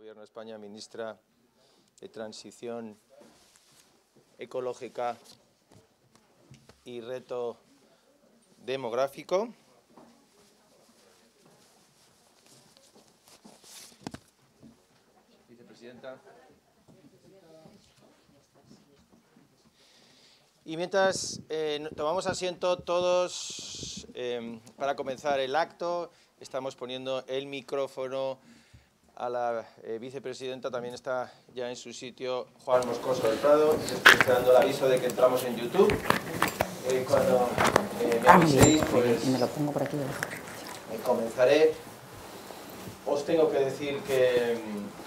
Gobierno de España, ministra de Transición Ecológica y Reto Demográfico. Vicepresidenta. Y mientras tomamos asiento todos para comenzar el acto, estamos poniendo el micrófono a la vicepresidenta. También está ya en su sitio Juan Moscoso del Prado. Estoy esperando el aviso de que entramos en YouTube. Cuando me aviséis, pues me lo pongo por aquí. comenzaré. Os tengo que decir que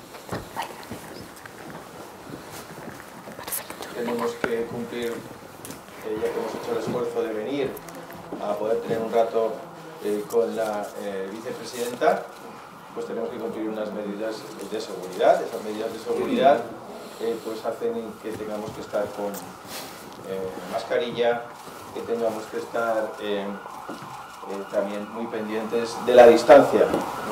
tenemos que cumplir, ya que hemos hecho el esfuerzo de venir a poder tener un rato con la vicepresidenta, pues tenemos que cumplir unas medidas de seguridad. Esas medidas de seguridad pues hacen que tengamos que estar con mascarilla, que tengamos que estar también muy pendientes de la distancia.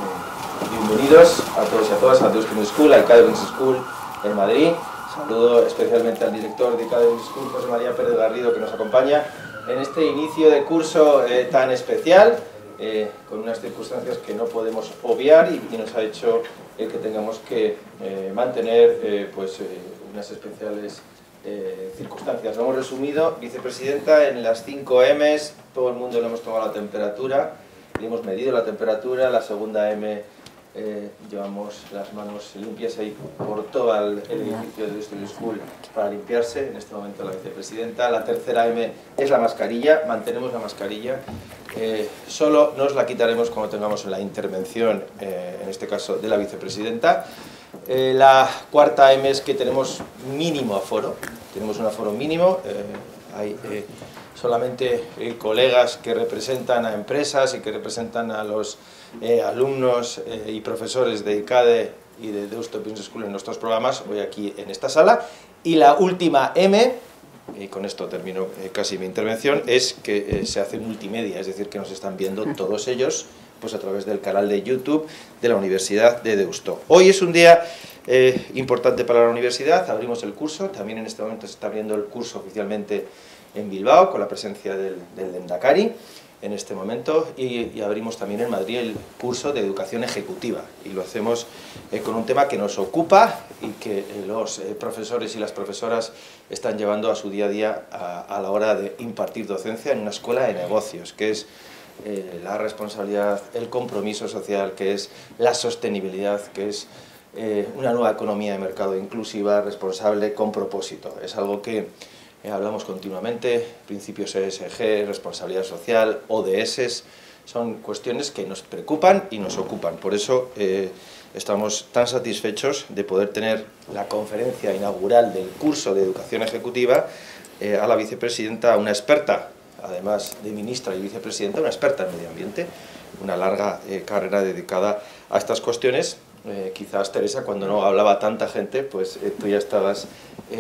Bienvenidos a todos y a todas a Deus Business School, al ICADE Business School en Madrid. Saludo especialmente al director de ICADE Business School, José María Pérez Garrido, que nos acompaña en este inicio de curso tan especial, con unas circunstancias que no podemos obviar y nos ha hecho que tengamos que mantener pues, unas especiales circunstancias. Lo hemos resumido, vicepresidenta, en las 5 M's, todo el mundo le hemos tomado la temperatura, le hemos medido la temperatura. La segunda M, llevamos las manos limpias ahí por todo el edificio de Studio School para limpiarse, en este momento la vicepresidenta. La tercera M es la mascarilla, mantenemos la mascarilla, solo nos la quitaremos cuando tengamos la intervención, en este caso de la vicepresidenta. La cuarta M es que tenemos mínimo aforo, tenemos un aforo mínimo, hay solamente colegas que representan a empresas y que representan a los alumnos y profesores de ICADE y de Deusto Business School en nuestros programas, hoy aquí en esta sala. Y la última M, y con esto termino casi mi intervención, es que se hace multimedia, es decir, que nos están viendo todos ellos pues a través del canal de YouTube de la Universidad de Deusto. Hoy es un día importante para la universidad, abrimos el curso, también en este momento se está abriendo el curso oficialmente en Bilbao, con la presencia del Lehendakari en este momento, y abrimos también en Madrid el curso de Educación Ejecutiva, y lo hacemos con un tema que nos ocupa y que los profesores y las profesoras están llevando a su día a día a la hora de impartir docencia en una escuela de negocios, que es la responsabilidad, el compromiso social, que es la sostenibilidad, que es una nueva economía de mercado inclusiva, responsable, con propósito. Es algo que hablamos continuamente, principios ESG, responsabilidad social, ODS, son cuestiones que nos preocupan y nos ocupan. Por eso estamos tan satisfechos de poder tener la conferencia inaugural del curso de Educación Ejecutiva a la vicepresidenta, una experta, además de ministra y vicepresidenta, una experta en medio ambiente, una larga carrera dedicada a estas cuestiones. Quizás, Teresa, cuando no hablaba tanta gente, pues tú ya estabas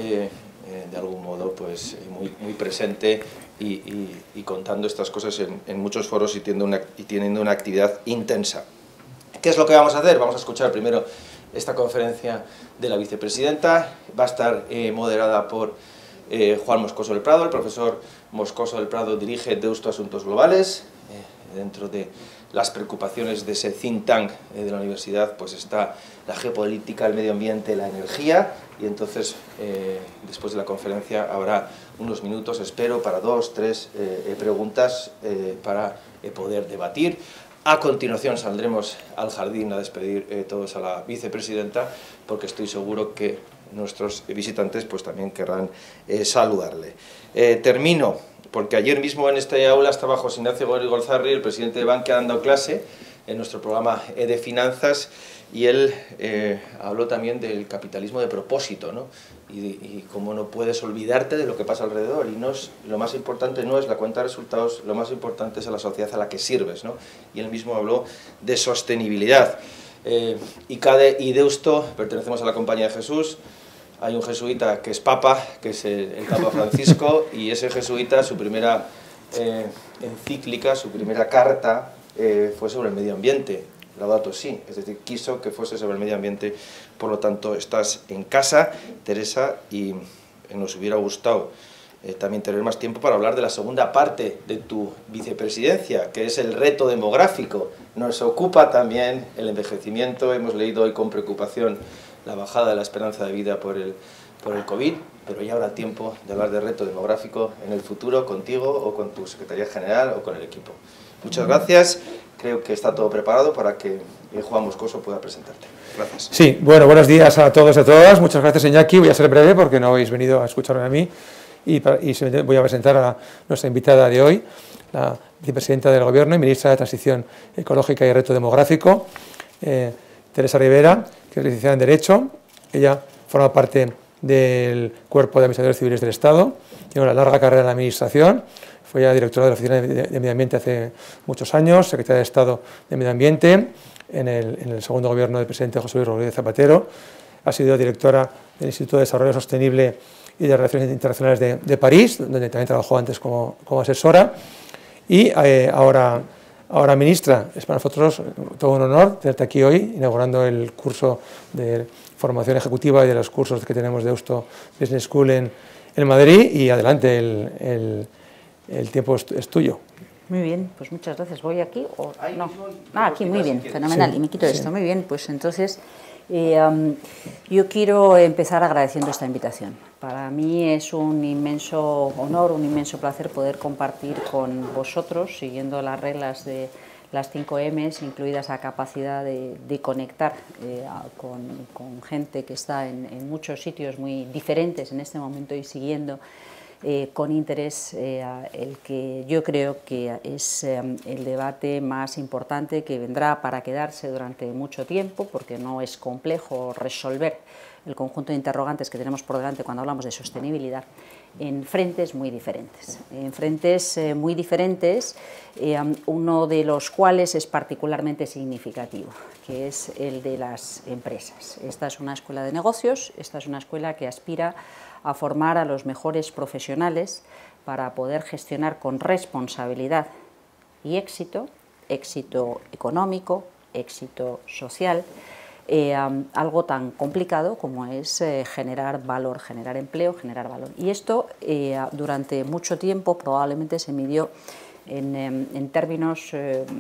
de algún modo pues muy presente y contando estas cosas en muchos foros y teniendo una actividad intensa. ¿Qué es lo que vamos a hacer? Vamos a escuchar primero esta conferencia de la vicepresidenta. Va a estar moderada por Juan Moscoso del Prado. El profesor Moscoso del Prado dirige Deusto Asuntos Globales. Dentro de las preocupaciones de ese think tank de la universidad pues está la geopolítica, el medio ambiente, la energía, y entonces después de la conferencia habrá unos minutos, espero, para 2 o 3 preguntas para poder debatir. A continuación saldremos al jardín a despedir todos a la vicepresidenta, porque estoy seguro que nuestros visitantes pues también querrán saludarle. Termino porque ayer mismo en este aula estaba José Ignacio Gorrigolzarri, el presidente de Bankia, dando clase en nuestro programa de finanzas, y él habló también del capitalismo de propósito, ¿no? Y cómo no puedes olvidarte de lo que pasa alrededor, y lo más importante no es la cuenta de resultados, lo más importante es a la sociedad a la que sirves, ¿no? Y él mismo habló de sostenibilidad. ICADE y Deusto pertenecemos a la Compañía de Jesús. Hay un jesuita que es papa, que es el Papa Francisco, y ese jesuita, su primera encíclica, su primera carta fue sobre el medio ambiente. Laudato Si, es decir, quiso que fuese sobre el medio ambiente, por lo tanto estás en casa, Teresa, y nos hubiera gustado también tener más tiempo para hablar de la segunda parte de tu vicepresidencia, que es el reto demográfico. Nos ocupa también el envejecimiento, hemos leído hoy con preocupación la bajada de la esperanza de vida por el COVID, pero ya habrá tiempo de hablar de reto demográfico en el futuro contigo o con tu Secretaría General o con el equipo. Muchas gracias, creo que está todo preparado para que Juan Moscoso pueda presentarte. Gracias. Sí, bueno, buenos días a todos y a todas. Muchas gracias, Iñaki. Voy a ser breve porque no habéis venido a escucharme a mí y voy a presentar a nuestra invitada de hoy, la vicepresidenta del Gobierno y ministra de Transición Ecológica y Reto Demográfico, Teresa Rivera, que es licenciada en Derecho. Ella forma parte del Cuerpo de Administradores Civiles del Estado, tiene una larga carrera en la Administración, fue ya directora de la Oficina de Medio Ambiente hace muchos años, secretaria de Estado de Medio Ambiente en el segundo gobierno del presidente José Luis Rodríguez Zapatero, ha sido directora del Instituto de Desarrollo Sostenible y de Relaciones Internacionales de París, donde también trabajó antes como asesora, y ahora ministra. Es para nosotros todo un honor tenerte aquí hoy, inaugurando el curso de formación ejecutiva y de los cursos que tenemos de Deusto Business School en Madrid, y adelante, el tiempo es tuyo. Muy bien, pues muchas gracias. ¿Voy aquí o no? Aquí, muy bien, fenomenal. Y me quito esto, muy bien. Pues entonces, yo quiero empezar agradeciendo esta invitación. Para mí es un inmenso honor, un inmenso placer poder compartir con vosotros, siguiendo las reglas de las 5 M's, incluidas la capacidad de conectar con gente que está en muchos sitios muy diferentes en este momento y siguiendo con interés el que yo creo que es el debate más importante que vendrá para quedarse durante mucho tiempo, porque no es complejo resolver el conjunto de interrogantes que tenemos por delante cuando hablamos de sostenibilidad en frentes muy diferentes. Uno de los cuales es particularmente significativo, que es el de las empresas. Esta es una escuela de negocios, esta es una escuela que aspira a formar a los mejores profesionales para poder gestionar con responsabilidad y éxito económico, éxito social, algo tan complicado como es generar valor, generar empleo, generar valor. Y esto durante mucho tiempo probablemente se midió en términos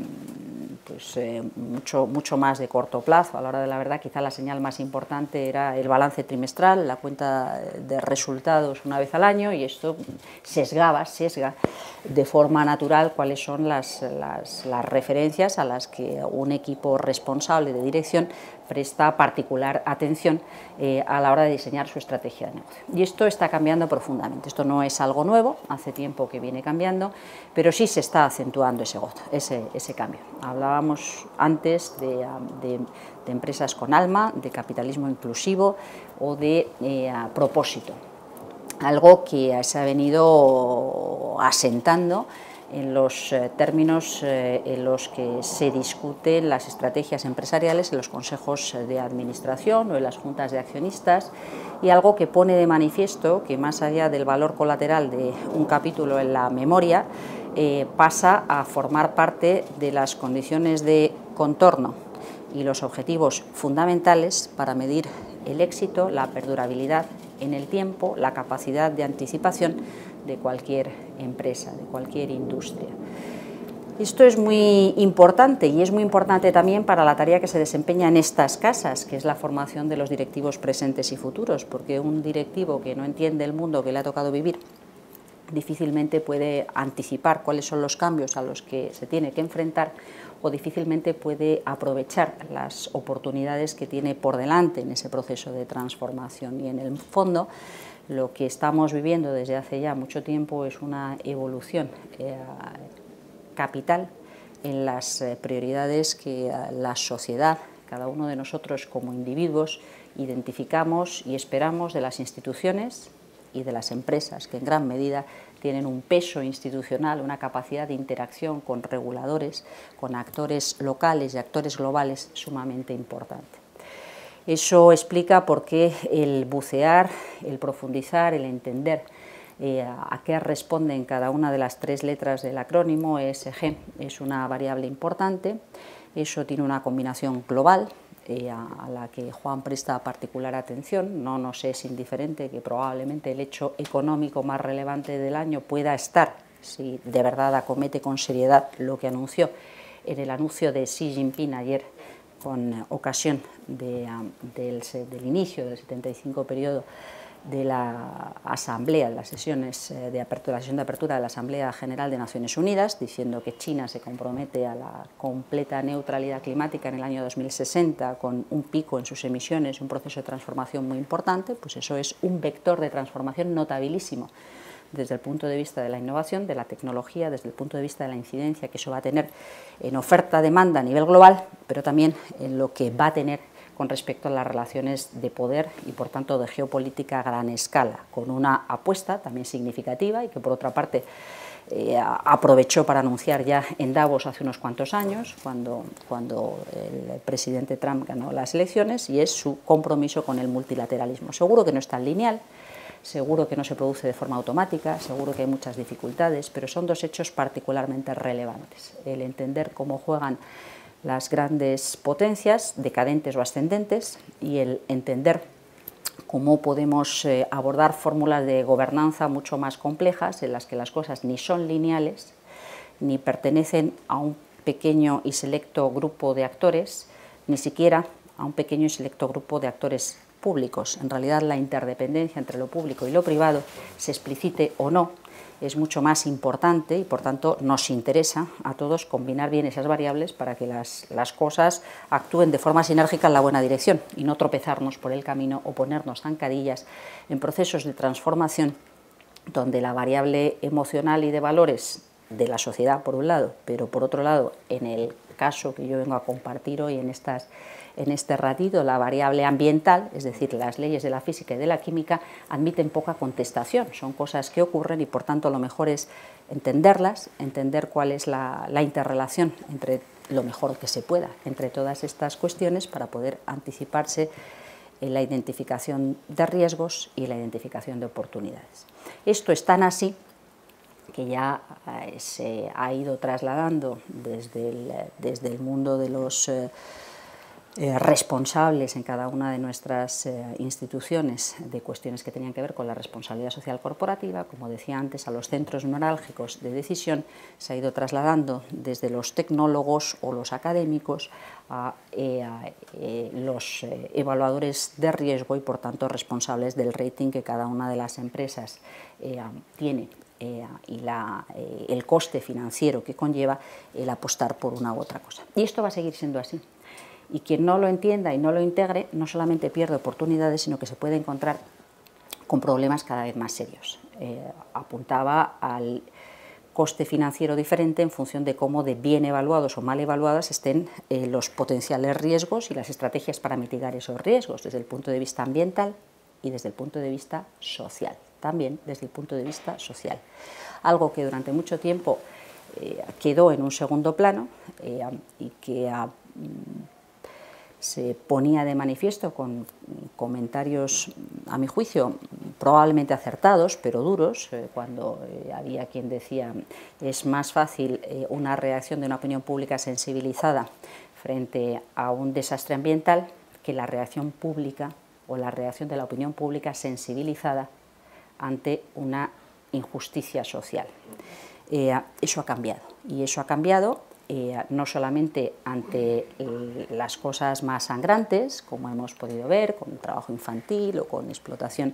mucho más de corto plazo. A la hora de la verdad, quizá la señal más importante era el balance trimestral, la cuenta de resultados una vez al año, y esto sesga de forma natural cuáles son las referencias a las que un equipo responsable de dirección presta particular atención a la hora de diseñar su estrategia de negocio. Y esto está cambiando profundamente. Esto no es algo nuevo, hace tiempo que viene cambiando, pero sí se está acentuando ese cambio. Hablábamos antes de empresas con alma, de capitalismo inclusivo o de propósito, algo que se ha venido asentando en los términos en los que se discuten las estrategias empresariales en los consejos de administración o en las juntas de accionistas, y algo que pone de manifiesto que, más allá del valor colateral de un capítulo en la memoria, pasa a formar parte de las condiciones de contorno y los objetivos fundamentales para medir el éxito, la perdurabilidad en el tiempo, la capacidad de anticipación de cualquier empresa, de cualquier industria. Esto es muy importante, y es muy importante también para la tarea que se desempeña en estas casas, que es la formación de los directivos presentes y futuros, porque un directivo que no entiende el mundo que le ha tocado vivir difícilmente puede anticipar cuáles son los cambios a los que se tiene que enfrentar, o difícilmente puede aprovechar las oportunidades que tiene por delante en ese proceso de transformación. Y en el fondo, lo que estamos viviendo desde hace ya mucho tiempo es una evolución capital en las prioridades que la sociedad, cada uno de nosotros como individuos, identificamos y esperamos de las instituciones y de las empresas, que en gran medida tienen un peso institucional, una capacidad de interacción con reguladores, con actores locales y actores globales sumamente importante. Eso explica por qué el bucear, el profundizar, el entender ¿A qué responden cada una de las 3 letras del acrónimo? ESG es una variable importante, eso tiene una combinación global, a la que Juan presta particular atención. No nos es indiferente que probablemente el hecho económico más relevante del año pueda estar, si de verdad acomete con seriedad lo que anunció en el anuncio de Xi Jinping ayer con ocasión del inicio del 75 periodo de la Asamblea, de las sesiones de apertura, la sesión de apertura de la Asamblea General de Naciones Unidas, diciendo que China se compromete a la completa neutralidad climática en el año 2060 con un pico en sus emisiones, un proceso de transformación muy importante. Pues eso es un vector de transformación notabilísimo desde el punto de vista de la innovación, de la tecnología, desde el punto de vista de la incidencia que eso va a tener en oferta-demanda a nivel global, pero también en lo que va a tener con respecto a las relaciones de poder y, por tanto, de geopolítica a gran escala, con una apuesta también significativa y que, por otra parte, aprovechó para anunciar ya en Davos hace unos cuantos años, cuando el presidente Trump ganó las elecciones, y es su compromiso con el multilateralismo. Seguro que no es tan lineal, seguro que no se produce de forma automática, seguro que hay muchas dificultades, pero son 2 hechos particularmente relevantes. El entender cómo juegan las grandes potencias, decadentes o ascendentes, y el entender cómo podemos abordar fórmulas de gobernanza mucho más complejas, en las que las cosas ni son lineales, ni pertenecen a un pequeño y selecto grupo de actores, ni siquiera a un pequeño y selecto grupo de actores públicos. En realidad, la interdependencia entre lo público y lo privado, se explicite o no, es mucho más importante y, por tanto, nos interesa a todos combinar bien esas variables para que las cosas actúen de forma sinérgica en la buena dirección y no tropezarnos por el camino o ponernos zancadillas en procesos de transformación donde la variable emocional y de valores de la sociedad, por un lado, pero por otro lado, en el caso que yo vengo a compartir hoy en este ratito, la variable ambiental, es decir, las leyes de la física y de la química, admiten poca contestación. Son cosas que ocurren y, por tanto, lo mejor es entenderlas, entender cuál es la interrelación entre lo mejor que se pueda entre todas estas cuestiones para poder anticiparse en la identificación de riesgos y la identificación de oportunidades. Esto es tan así que ya se ha ido trasladando desde el mundo de los responsables en cada una de nuestras instituciones de cuestiones que tenían que ver con la responsabilidad social corporativa, como decía antes, a los centros neurálgicos de decisión, se ha ido trasladando desde los tecnólogos o los académicos a los evaluadores de riesgo y, por tanto, responsables del rating que cada una de las empresas tiene y el coste financiero que conlleva el apostar por una u otra cosa. Y esto va a seguir siendo así. Y quien no lo entienda y no lo integre, no solamente pierde oportunidades, sino que se puede encontrar con problemas cada vez más serios. Apuntaba al coste financiero diferente en función de cómo de bien evaluados o mal evaluadas estén los potenciales riesgos y las estrategias para mitigar esos riesgos, desde el punto de vista ambiental y desde el punto de vista social. También desde el punto de vista social. Algo que durante mucho tiempo quedó en un segundo plano y que se ponía de manifiesto con comentarios, a mi juicio, probablemente acertados, pero duros, cuando había quien decía es más fácil una reacción de una opinión pública sensibilizada frente a un desastre ambiental que la reacción pública o la reacción de la opinión pública sensibilizada ante una injusticia social. Eso ha cambiado, y eso ha cambiado no solamente ante las cosas más sangrantes, como hemos podido ver, con el trabajo infantil o con explotación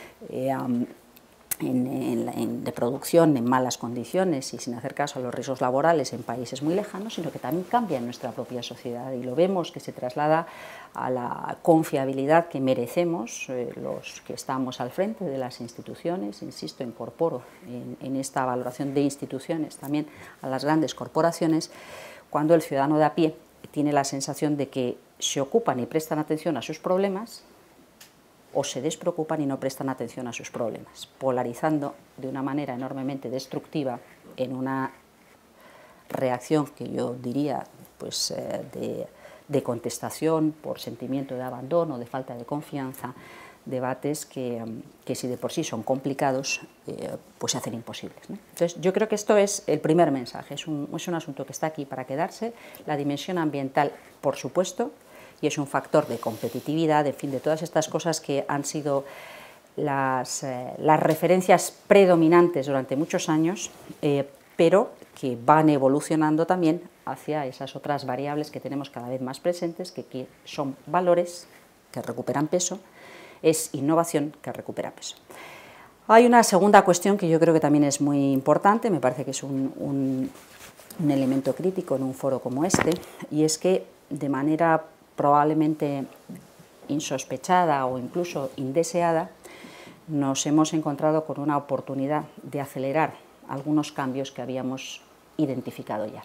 de producción en malas condiciones y sin hacer caso a los riesgos laborales en países muy lejanos, sino que también cambia en nuestra propia sociedad, y lo vemos que se traslada a la confiabilidad que merecemos los que estamos al frente de las instituciones. Insisto, incorporo en esta valoración de instituciones también a las grandes corporaciones, cuando el ciudadano de a pie tiene la sensación de que se ocupan y prestan atención a sus problemas, o se despreocupan y no prestan atención a sus problemas, polarizando de una manera enormemente destructiva en una reacción que yo diría pues, de contestación por sentimiento de abandono, de falta de confianza, debates que si de por sí son complicados, pues se hacen imposibles, ¿no? Entonces, yo creo que esto es el primer mensaje, es un asunto que está aquí para quedarse, la dimensión ambiental, por supuesto, y es un factor de competitividad, en fin, de todas estas cosas que han sido las referencias predominantes durante muchos años, pero que van evolucionando también hacia esas otras variables que tenemos cada vez más presentes, que son valores que recuperan peso, es innovación que recupera peso. Hay una segunda cuestión que yo creo que también es muy importante, me parece que es un elemento crítico en un foro como este, y es que de manera probablemente insospechada o incluso indeseada, nos hemos encontrado con una oportunidad de acelerar algunos cambios que habíamos identificado ya.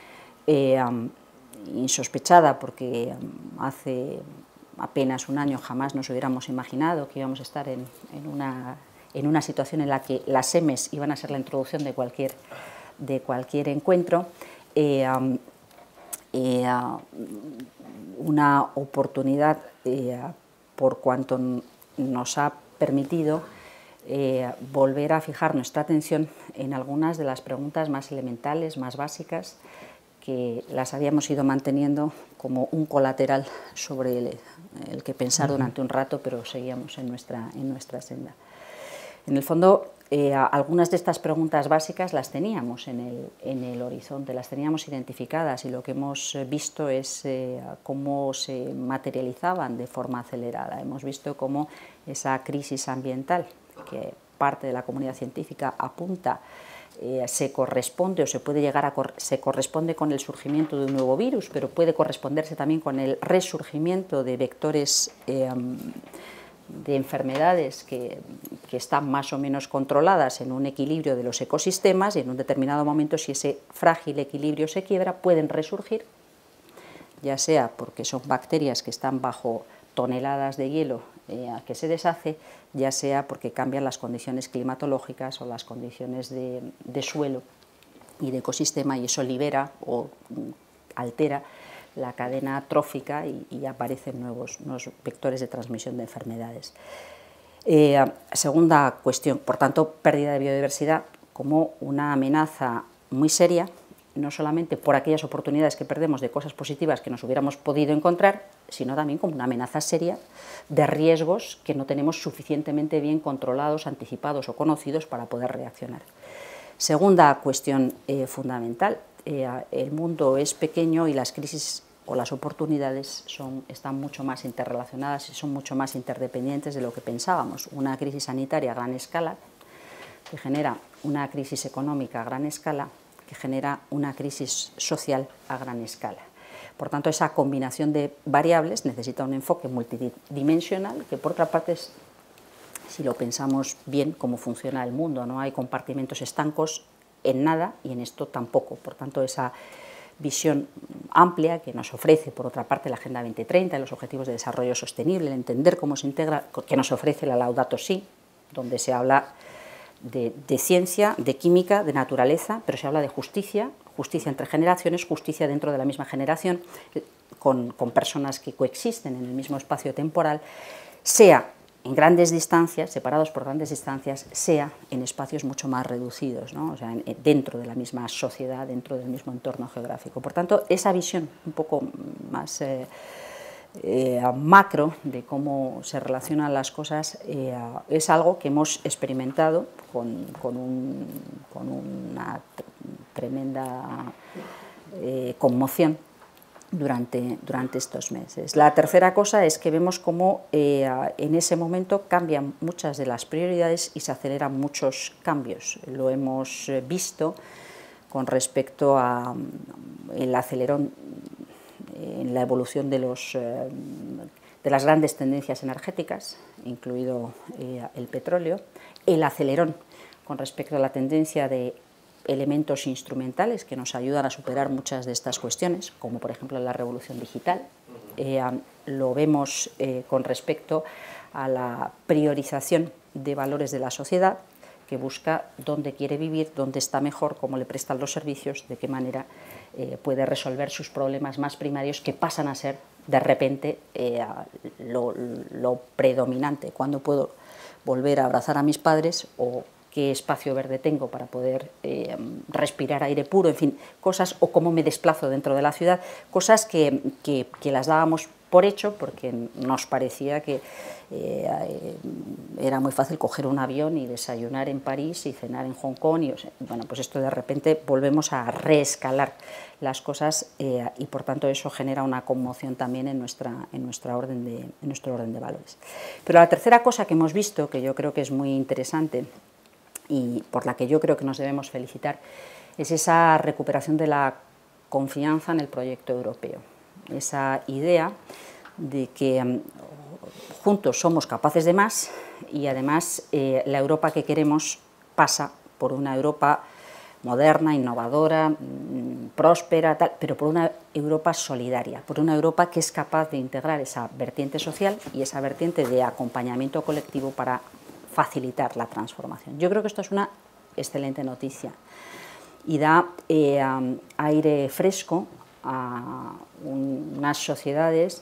Insospechada porque hace apenas un año jamás nos hubiéramos imaginado que íbamos a estar en una situación en la que las EMES iban a ser la introducción de cualquier encuentro, una oportunidad por cuanto nos ha permitido volver a fijar nuestra atención en algunas de las preguntas más elementales, más básicas, que las habíamos ido manteniendo como un colateral sobre el que pensar durante un rato, pero seguíamos en nuestra senda. En el fondo, algunas de estas preguntas básicas las teníamos en el horizonte, las teníamos identificadas, y lo que hemos visto es cómo se materializaban de forma acelerada. Hemos visto cómo esa crisis ambiental, que parte de la comunidad científica apunta, se corresponde o se corresponde con el surgimiento de un nuevo virus, pero puede corresponderse también con el resurgimiento de vectores de enfermedades que están más o menos controladas en un equilibrio de los ecosistemas, y en un determinado momento, si ese frágil equilibrio se quiebra, pueden resurgir, ya sea porque son bacterias que están bajo toneladas de hielo que se deshace, ya sea porque cambian las condiciones climatológicas o las condiciones de suelo y de ecosistema, y eso libera o altera la cadena trófica y aparecen nuevos vectores de transmisión de enfermedades. Segunda cuestión, por tanto, pérdida de biodiversidad como una amenaza muy seria, no solamente por aquellas oportunidades que perdemos de cosas positivas que nos hubiéramos podido encontrar, sino también como una amenaza seria de riesgos que no tenemos suficientemente bien controlados, anticipados o conocidos para poder reaccionar. Segunda cuestión fundamental, el mundo es pequeño y las crisis o las oportunidades están mucho más interrelacionadas y son mucho más interdependientes de lo que pensábamos. Una crisis sanitaria a gran escala que genera una crisis económica a gran escala, que genera una crisis social a gran escala. Por tanto, esa combinación de variables necesita un enfoque multidimensional, que por otra parte es, si lo pensamos bien, cómo funciona el mundo. No hay compartimentos estancos en nada y en esto tampoco. Por tanto, esa visión amplia que nos ofrece, por otra parte, la Agenda 2030, los Objetivos de Desarrollo Sostenible, el entender cómo se integra, que nos ofrece la Laudato Si, donde se habla de ciencia, de química, de naturaleza, pero se habla de justicia, justicia entre generaciones, justicia dentro de la misma generación, con personas que coexisten en el mismo espacio temporal, sea en grandes distancias, separados por grandes distancias, sea en espacios mucho más reducidos, ¿no? O sea, dentro de la misma sociedad, dentro del mismo entorno geográfico. Por tanto, esa visión un poco más macro de cómo se relacionan las cosas es algo que hemos experimentado con una tremenda conmoción durante estos meses. La tercera cosa es que vemos cómo en ese momento cambian muchas de las prioridades y se aceleran muchos cambios. Lo hemos visto con respecto al acelerón en la evolución de las grandes tendencias energéticas, incluido el petróleo, el acelerón con respecto a la tendencia de elementos instrumentales que nos ayudan a superar muchas de estas cuestiones, como por ejemplo la revolución digital. Lo vemos con respecto a la priorización de valores de la sociedad que busca dónde quiere vivir, dónde está mejor, cómo le prestan los servicios, de qué manera puede resolver sus problemas más primarios que pasan a ser de repente lo predominante, cuándo puedo volver a abrazar a mis padres o qué espacio verde tengo para poder respirar aire puro, en fin, cosas, o cómo me desplazo dentro de la ciudad, cosas que las dábamos por hecho porque nos parecía que era muy fácil coger un avión y desayunar en París y cenar en Hong Kong, y bueno, pues esto de repente volvemos a reescalar las cosas y por tanto eso genera una conmoción también en nuestro orden de valores. Pero la tercera cosa que hemos visto, que yo creo que es muy interesante y por la que yo creo que nos debemos felicitar, es esa recuperación de la confianza en el proyecto europeo, esa idea de que juntos somos capaces de más y además la Europa que queremos pasa por una Europa moderna, innovadora, próspera, pero por una Europa solidaria, por una Europa que es capaz de integrar esa vertiente social y esa vertiente de acompañamiento colectivo para facilitar la transformación. Yo creo que esto es una excelente noticia y da aire fresco a unas sociedades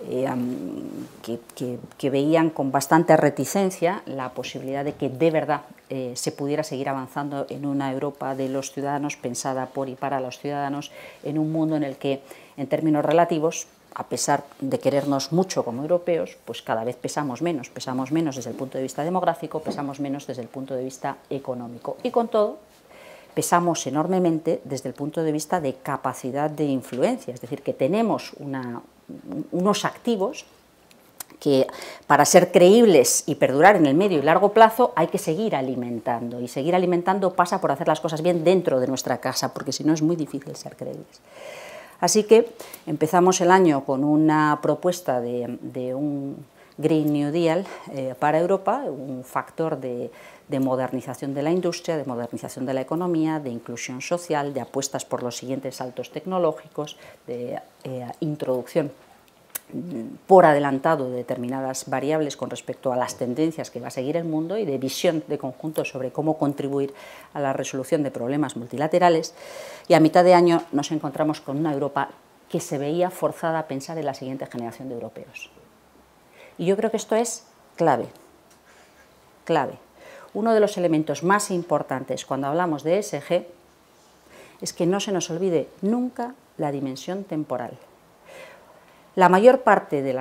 que veían con bastante reticencia la posibilidad de que de verdad se pudiera seguir avanzando en una Europa de los ciudadanos, pensada por y para los ciudadanos, en un mundo en el que, en términos relativos, a pesar de querernos mucho como europeos, pues cada vez pesamos menos desde el punto de vista demográfico, pesamos menos desde el punto de vista económico, y con todo pesamos enormemente desde el punto de vista de capacidad de influencia, es decir, que tenemos unos activos que para ser creíbles y perdurar en el medio y largo plazo hay que seguir alimentando, y seguir alimentando pasa por hacer las cosas bien dentro de nuestra casa, porque si no es muy difícil ser creíbles. Así que empezamos el año con una propuesta de un Green New Deal para Europa, un factor de modernización de la industria, de modernización de la economía, de inclusión social, de apuestas por los siguientes saltos tecnológicos, de introducción por adelantado de determinadas variables con respecto a las tendencias que va a seguir el mundo y de visión de conjunto sobre cómo contribuir a la resolución de problemas multilaterales. Y a mitad de año nos encontramos con una Europa que se veía forzada a pensar en la siguiente generación de europeos. Y yo creo que esto es clave. Uno de los elementos más importantes cuando hablamos de ESG es que no se nos olvide nunca la dimensión temporal. La mayor parte de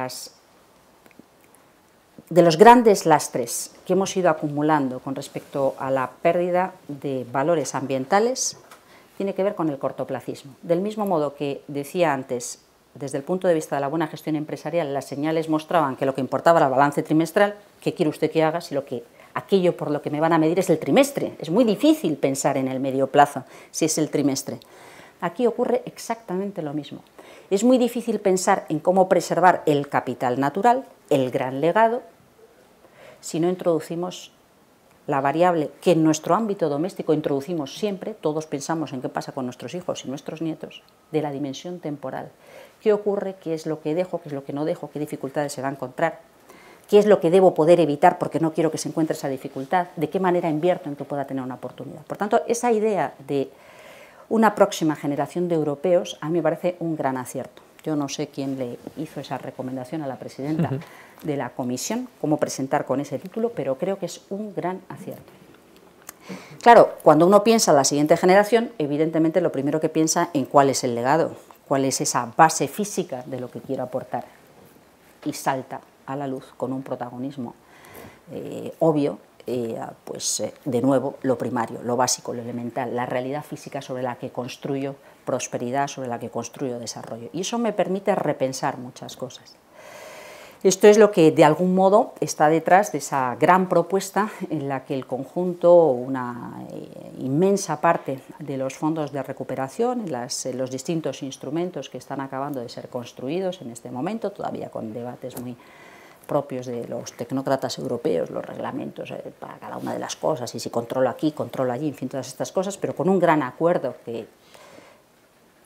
los grandes lastres que hemos ido acumulando con respecto a la pérdida de valores ambientales tiene que ver con el cortoplacismo. Del mismo modo que decía antes, desde el punto de vista de la buena gestión empresarial, las señales mostraban que lo que importaba era el balance trimestral, ¿qué quiere usted que haga si aquello por lo que me van a medir es el trimestre? Es muy difícil pensar en el medio plazo si es el trimestre. Aquí ocurre exactamente lo mismo. Es muy difícil pensar en cómo preservar el capital natural, el gran legado, si no introducimos la variable que en nuestro ámbito doméstico introducimos siempre, todos pensamos en qué pasa con nuestros hijos y nuestros nietos, de la dimensión temporal. ¿Qué ocurre? ¿Qué es lo que dejo? ¿Qué es lo que no dejo? ¿Qué dificultades se va a encontrar? ¿Qué es lo que debo poder evitar porque no quiero que se encuentre esa dificultad? ¿De qué manera invierto en que pueda tener una oportunidad? Por tanto, esa idea de una próxima generación de europeos a mí me parece un gran acierto. Yo no sé quién le hizo esa recomendación a la presidenta de la comisión, cómo presentar con ese título, pero creo que es un gran acierto. Claro, cuando uno piensa en la siguiente generación, evidentemente lo primero que piensa en cuál es el legado, cuál es esa base física de lo que quiero aportar, y salta a la luz con un protagonismo obvio, pues de nuevo lo primario, lo básico, lo elemental, la realidad física sobre la que construyo prosperidad, sobre la que construyo desarrollo. Y eso me permite repensar muchas cosas. Esto es lo que de algún modo está detrás de esa gran propuesta en la que el conjunto, una inmensa parte de los fondos de recuperación, los distintos instrumentos que están acabando de ser construidos en este momento, todavía con debates muy propios de los tecnócratas europeos, los reglamentos para cada una de las cosas, y si controlo aquí, controlo allí, en fin, todas estas cosas, pero con un gran acuerdo que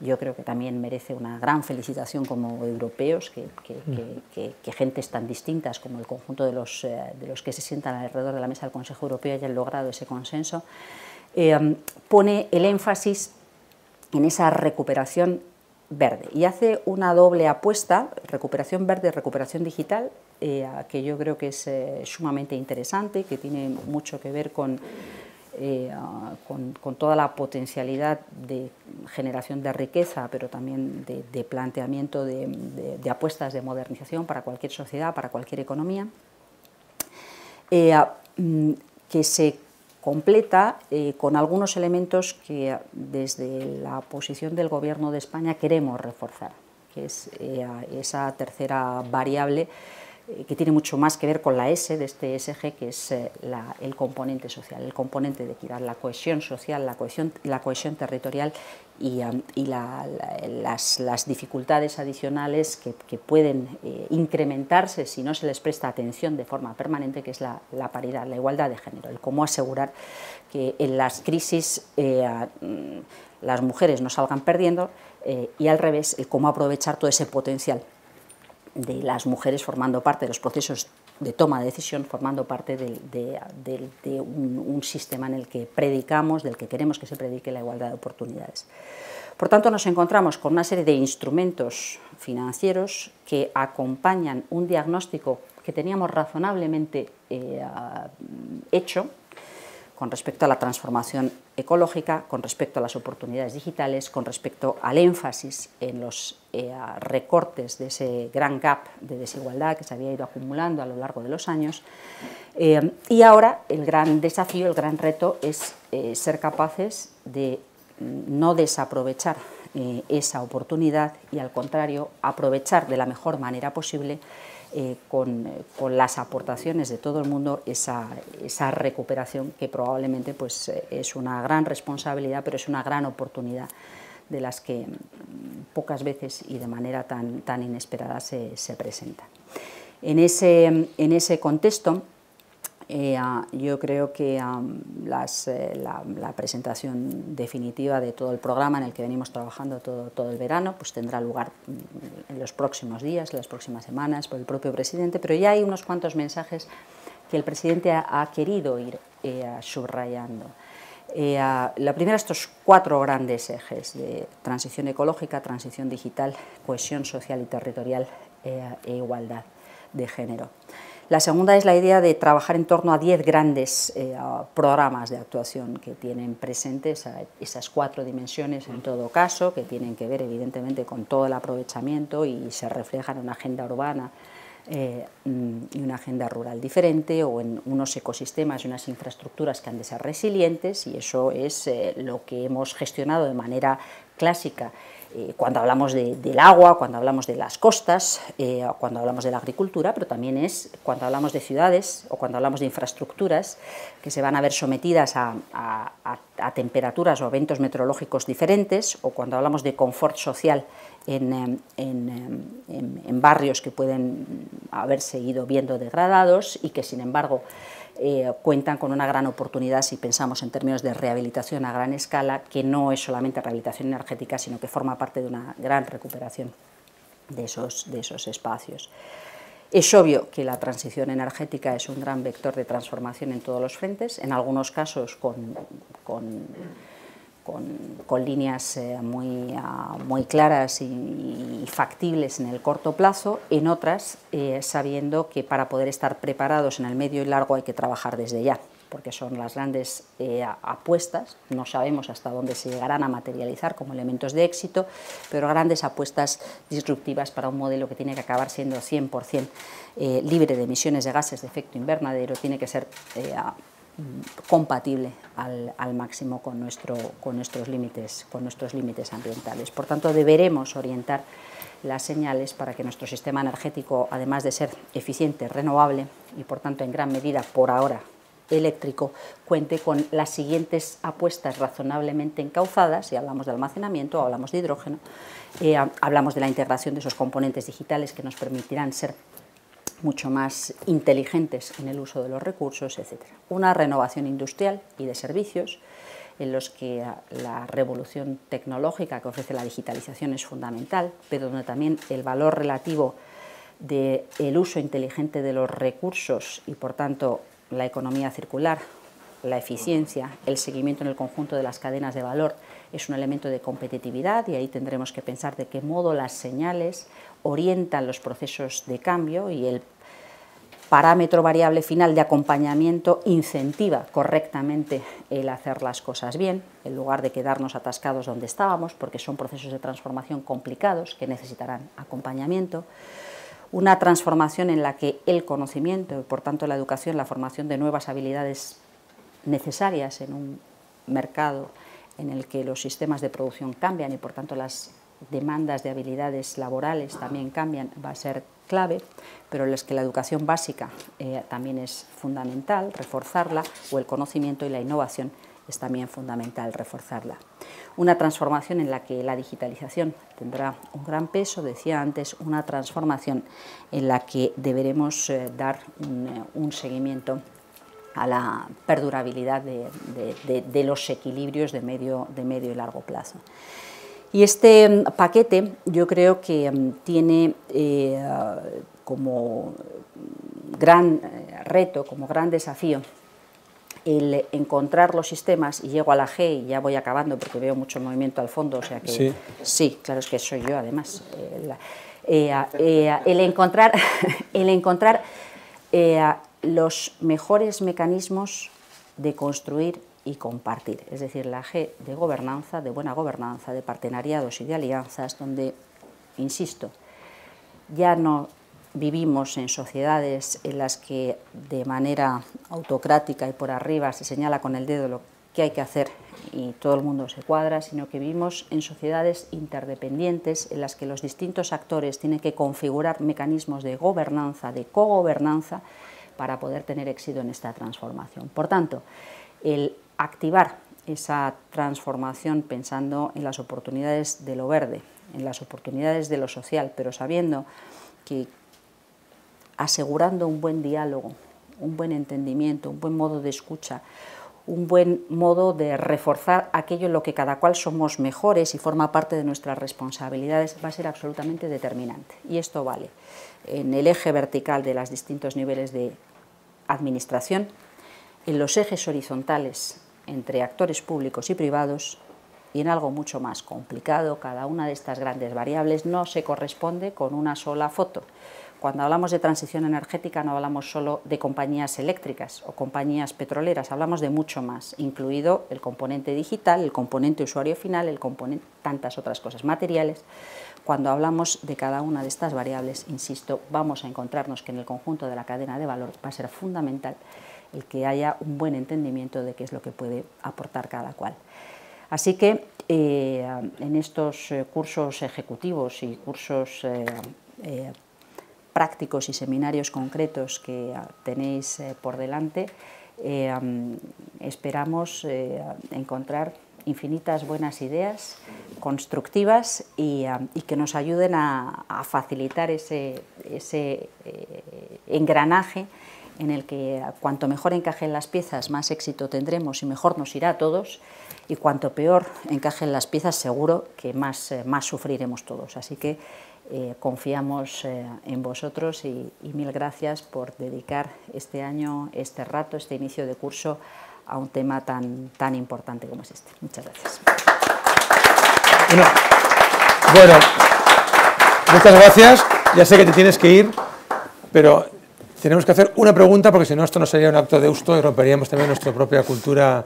yo creo que también merece una gran felicitación como europeos, que gentes tan distintas como el conjunto de los que se sientan alrededor de la mesa del Consejo Europeo hayan logrado ese consenso, pone el énfasis en esa recuperación verde y hace una doble apuesta, recuperación verde y recuperación digital, que yo creo que es sumamente interesante, que tiene mucho que ver con toda la potencialidad de generación de riqueza, pero también de planteamiento de apuestas de modernización para cualquier sociedad, para cualquier economía, que se completa con algunos elementos que desde la posición del Gobierno de España queremos reforzar, que es esa tercera variable que tiene mucho más que ver con la S de este SG, que es el componente social, el componente de equidad, la cohesión social, la cohesión territorial y las dificultades adicionales que pueden incrementarse si no se les presta atención de forma permanente, que es la paridad, la igualdad de género, el cómo asegurar que en las crisis las mujeres no salgan perdiendo y al revés, el cómo aprovechar todo ese potencial de las mujeres formando parte de los procesos de toma de decisión, formando parte de un sistema en el que predicamos, del que queremos que se predique la igualdad de oportunidades. Por tanto, nos encontramos con una serie de instrumentos financieros que acompañan un diagnóstico que teníamos razonablemente hecho con respecto a la transformación ecológica, con respecto a las oportunidades digitales, con respecto al énfasis en los recortes de ese gran gap de desigualdad que se había ido acumulando a lo largo de los años. Y ahora el gran desafío, el gran reto es ser capaces de no desaprovechar esa oportunidad y, al contrario, aprovechar de la mejor manera posible con las aportaciones de todo el mundo esa recuperación que probablemente pues, es una gran responsabilidad, pero es una gran oportunidad de las que pocas veces y de manera tan inesperada se presenta. En ese contexto, yo creo que la presentación definitiva de todo el programa en el que venimos trabajando todo el verano pues tendrá lugar en los próximos días, en las próximas semanas, por el propio presidente, pero ya hay unos cuantos mensajes que el presidente ha querido ir subrayando. La primera, estos 4 grandes ejes de transición ecológica, transición digital, cohesión social y territorial e igualdad de género. La segunda es la idea de trabajar en torno a 10 grandes programas de actuación que tienen presentes esas 4 dimensiones en todo caso, que tienen que ver evidentemente con todo el aprovechamiento y se reflejan en una agenda urbana y una agenda rural diferente, o en unos ecosistemas y unas infraestructuras que han de ser resilientes, y eso es lo que hemos gestionado de manera clásica cuando hablamos del agua, cuando hablamos de las costas, cuando hablamos de la agricultura, pero también es cuando hablamos de ciudades o cuando hablamos de infraestructuras que se van a ver sometidas a temperaturas o eventos meteorológicos diferentes, o cuando hablamos de confort social en barrios que pueden haberse ido viendo degradados y que, sin embargo, cuentan con una gran oportunidad si pensamos en términos de rehabilitación a gran escala, que no es solamente rehabilitación energética, sino que forma parte de una gran recuperación de esos espacios. Es obvio que la transición energética es un gran vector de transformación en todos los frentes, en algunos casos con líneas muy claras y factibles en el corto plazo, en otras sabiendo que para poder estar preparados en el medio y largo hay que trabajar desde ya, porque son las grandes apuestas, no sabemos hasta dónde se llegarán a materializar como elementos de éxito, pero grandes apuestas disruptivas para un modelo que tiene que acabar siendo 100% libre de emisiones de gases de efecto invernadero, tiene que ser compatible al máximo con nuestros límites ambientales. Por tanto, deberemos orientar las señales para que nuestro sistema energético, además de ser eficiente, renovable y por tanto en gran medida por ahora eléctrico, cuente con las siguientes apuestas razonablemente encauzadas. Si hablamos de almacenamiento, hablamos de hidrógeno, hablamos de la integración de esos componentes digitales que nos permitirán ser mucho más inteligentes en el uso de los recursos, etc. Una renovación industrial y de servicios, en los que la revolución tecnológica que ofrece la digitalización es fundamental, pero donde también el valor relativo del uso inteligente de los recursos y, por tanto, la economía circular, la eficiencia, el seguimiento en el conjunto de las cadenas de valor es un elemento de competitividad, y ahí tendremos que pensar de qué modo las señales orientan los procesos de cambio, y el parámetro variable final de acompañamiento incentiva correctamente el hacer las cosas bien, en lugar de quedarnos atascados donde estábamos, porque son procesos de transformación complicados que necesitarán acompañamiento. Una transformación en la que el conocimiento y, por tanto, la educación, la formación de nuevas habilidades necesarias en un mercado en el que los sistemas de producción cambian y, por tanto, las demandas de habilidades laborales también cambian, va a ser clave, pero en las que la educación básica también es fundamental reforzarla, o el conocimiento y la innovación es también fundamental reforzarla. Una transformación en la que la digitalización tendrá un gran peso, decía antes, una transformación en la que deberemos dar un seguimiento a la perdurabilidad de los equilibrios de medio y largo plazo. Y este paquete yo creo que tiene como gran reto, como gran desafío, el encontrar los sistemas, y llego a la G y ya voy acabando porque veo mucho movimiento al fondo, o sea que sí, claro, es que soy yo además, el encontrar los mejores mecanismos de construir y compartir, es decir, la G de gobernanza, de buena gobernanza, de partenariados y de alianzas, donde, insisto, ya no vivimos en sociedades en las que de manera autocrática y por arriba se señala con el dedo lo que hay que hacer y todo el mundo se cuadra, sino que vivimos en sociedades interdependientes en las que los distintos actores tienen que configurar mecanismos de gobernanza, de cogobernanza, para poder tener éxito en esta transformación. Por tanto, el activar esa transformación pensando en las oportunidades de lo verde, en las oportunidades de lo social, pero sabiendo que asegurando un buen diálogo, un buen entendimiento, un buen modo de escucha, un buen modo de reforzar aquello en lo que cada cual somos mejores y forma parte de nuestras responsabilidades, va a ser absolutamente determinante. Y esto vale en el eje vertical de los distintos niveles de administración, en los ejes horizontales entre actores públicos y privados, y en algo mucho más complicado. Cada una de estas grandes variables no se corresponde con una sola foto. Cuando hablamos de transición energética no hablamos solo de compañías eléctricas o compañías petroleras, hablamos de mucho más, incluido el componente digital, el componente usuario final, el componente, tantas otras cosas, materiales. Cuando hablamos de cada una de estas variables, insisto, vamos a encontrarnos que en el conjunto de la cadena de valor va a ser fundamental el que haya un buen entendimiento de qué es lo que puede aportar cada cual. Así que en estos cursos ejecutivos y cursos prácticos y seminarios concretos que tenéis por delante, esperamos encontrar infinitas buenas ideas constructivas y que nos ayuden a facilitar ese engranaje en el que cuanto mejor encajen las piezas, más éxito tendremos y mejor nos irá a todos, y cuanto peor encajen las piezas, seguro que más sufriremos todos. Así que confiamos en vosotros y mil gracias por dedicar este año, este rato, este inicio de curso a un tema tan importante como es este. Muchas gracias. Bueno, muchas gracias. Ya sé que te tienes que ir, pero tenemos que hacer una pregunta, porque si no esto no sería un acto de Deusto y romperíamos también nuestra propia cultura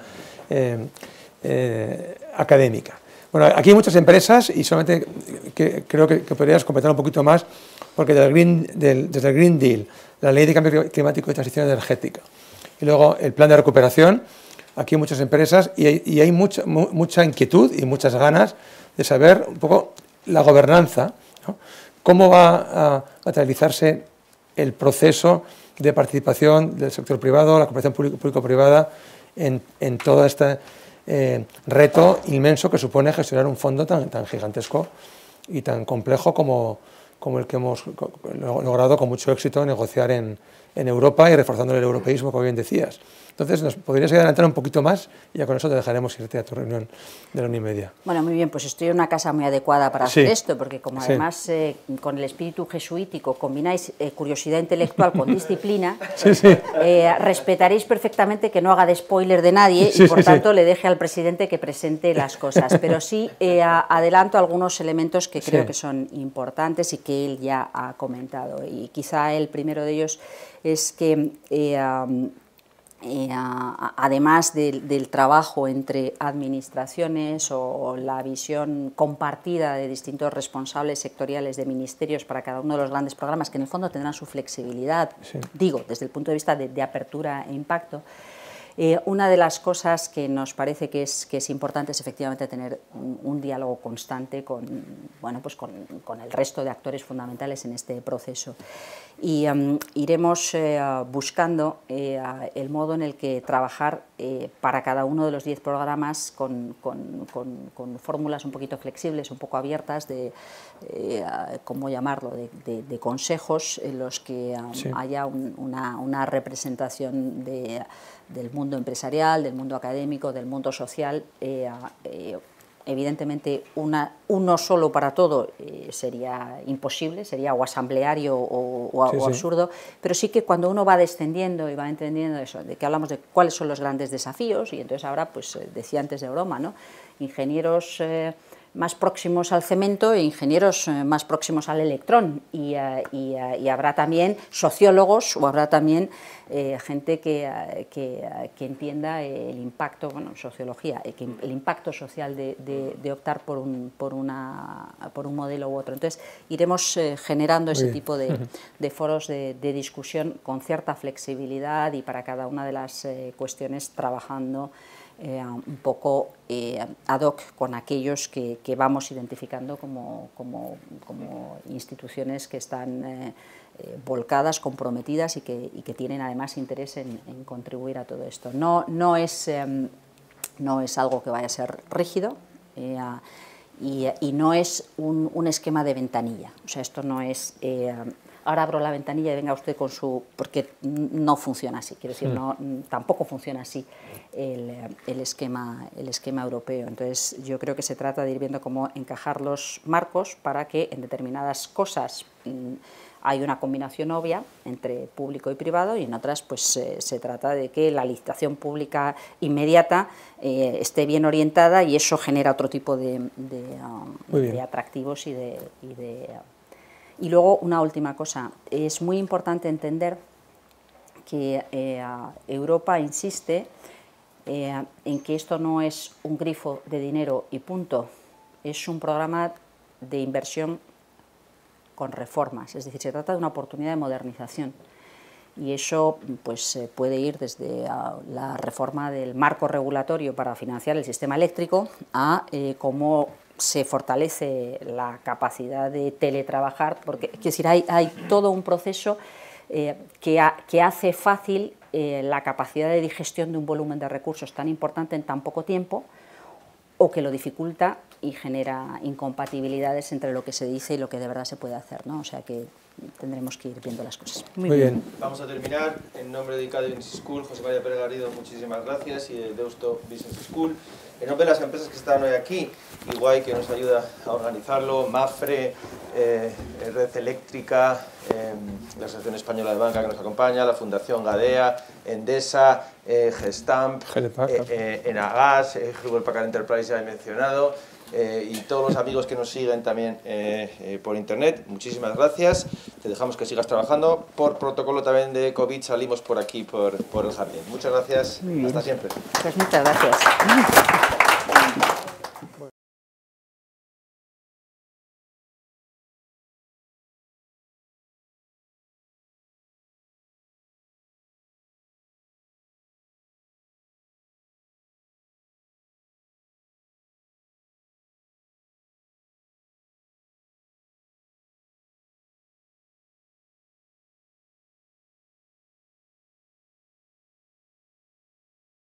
académica. Bueno, aquí hay muchas empresas y solamente creo que podrías comentar un poquito más, porque desde el Green Deal, la Ley de Cambio Climático y Transición Energética, y luego el Plan de Recuperación, aquí hay muchas empresas y hay mucha inquietud y muchas ganas de saber un poco la gobernanza, ¿no? Cómo va a materializarse el proceso de participación del sector privado, la cooperación público-privada en todo este reto inmenso que supone gestionar un fondo tan gigantesco y tan complejo como el que hemos logrado con mucho éxito negociar en en Europa y reforzando el europeísmo, como bien decías. Entonces, ¿nos podrías adelantar un poquito más? Y ya con eso te dejaremos irte a tu reunión de la 1:30. Bueno, muy bien, pues estoy en una casa muy adecuada para hacer esto, porque como además con el espíritu jesuítico combináis curiosidad intelectual con disciplina, respetaréis perfectamente que no haga de spoiler de nadie y por tanto le deje al presidente que presente las cosas. Pero sí adelanto algunos elementos que creo que son importantes y que él ya ha comentado. Y quizá el primero de ellos es que además del trabajo entre administraciones o la visión compartida de distintos responsables sectoriales de ministerios para cada uno de los grandes programas, que en el fondo tendrán su flexibilidad, digo, desde el punto de vista de apertura e impacto, una de las cosas que nos parece que es importante es efectivamente tener un diálogo constante con el resto de actores fundamentales en este proceso. Y iremos buscando el modo en el que trabajar para cada uno de los 10 programas con fórmulas un poquito flexibles, un poco abiertas, de ¿cómo llamarlo?, de consejos en los que haya una representación del mundo empresarial, del mundo académico, del mundo social. Evidentemente uno solo para todo sería imposible, sería o asambleario o absurdo, pero sí que cuando uno va descendiendo y va entendiendo eso, de que hablamos de cuáles son los grandes desafíos, y entonces ahora, pues decía antes de broma, ¿no?, ingenieros más próximos al cemento e ingenieros más próximos al electrón, y habrá también sociólogos o habrá también gente que entienda el impacto, sociología, el impacto social de optar por un modelo u otro. Entonces iremos generando ese tipo de foros de discusión con cierta flexibilidad y para cada una de las cuestiones trabajando un poco ad hoc con aquellos que vamos identificando como instituciones que están volcadas, comprometidas y que tienen además interés en contribuir a todo esto. No es algo que vaya a ser rígido y no es un esquema de ventanilla. O sea, esto no es ahora abro la ventanilla y venga usted con su... porque no funciona así, quiero decir, tampoco funciona así el esquema europeo. Entonces yo creo que se trata de ir viendo cómo encajar los marcos para que en determinadas cosas hay una combinación obvia entre público y privado, y en otras pues se trata de que la licitación pública inmediata esté bien orientada, y eso genera otro tipo de atractivos y luego una última cosa, es muy importante entender que Europa insiste en que esto no es un grifo de dinero y punto, es un programa de inversión con reformas, es decir, se trata de una oportunidad de modernización, y eso pues puede ir desde la reforma del marco regulatorio para financiar el sistema eléctrico a cómo se fortalece la capacidad de teletrabajar, porque quiero decir, hay todo un proceso que hace fácil la capacidad de digestión de un volumen de recursos tan importante en tan poco tiempo, o que lo dificulta y genera incompatibilidades entre lo que se dice y lo que de verdad se puede hacer, ¿no? O sea que tendremos que ir viendo las cosas. Muy bien. Vamos a terminar. En nombre de ICADE Business School, José María Pérez Garrido, muchísimas gracias, y de Deusto Business School. En nombre de las empresas que están hoy aquí, Iguay, que nos ayuda a organizarlo, Mafre, Red Eléctrica, la Asociación Española de Banca que nos acompaña, la Fundación Gadea, Endesa, Gestamp, Enagas, Hewlett Packard Enterprise ya he mencionado, y todos los amigos que nos siguen también por internet, muchísimas gracias. Te dejamos que sigas trabajando. Por protocolo también de COVID salimos por aquí, por el jardín. Muchas gracias. Hasta siempre. Pues muchas gracias.